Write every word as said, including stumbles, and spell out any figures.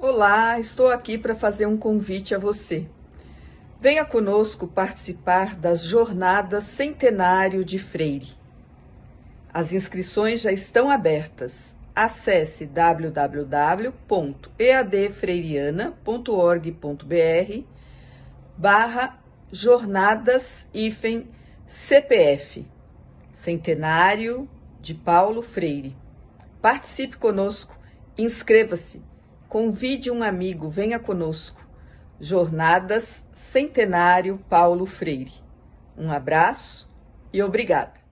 Olá, estou aqui para fazer um convite a você. Venha conosco participar das Jornadas Centenário de Freire. As inscrições já estão abertas. Acesse w w w ponto e a d freiriana ponto org ponto b r barra jornadas hífen C P F, Centenário de Paulo Freire. Participe conosco, inscreva-se, convide um amigo, venha conosco. Jornadas Centenário Paulo Freire. Um abraço e obrigada.